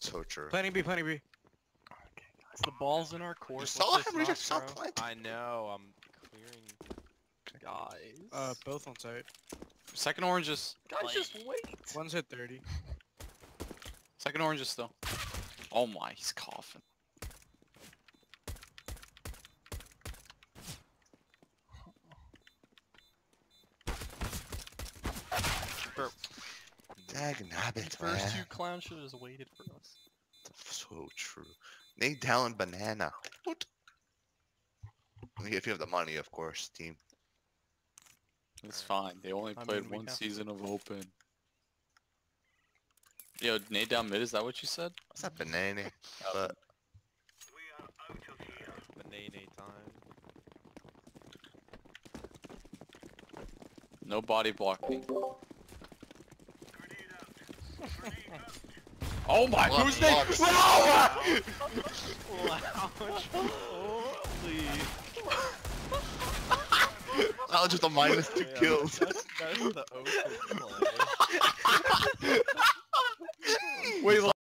So true. Planning B, planning B. Okay, guys, the ball's in our court. You saw Let's him, just Rita, not stop throw. playing. I know, I'm clearing. Guys. Both on site. Second orange is... Guys, just wait. One's hit 30. Second orange is still. Oh my, he's coughing. Dag The nabbit, first man. two clowns should have just waited for us. So true. Nate down banana. What? If you have the money, of course, team. It's fine. They only I played mean, we one have- season of Open. Yo, nade down mid, is that what you said? What's that banana? But Banana time. No body blocking. Oh my, Lock, who's lock. nade? Holy. that was just a -2 Yeah, kills. That's the open play. Wait,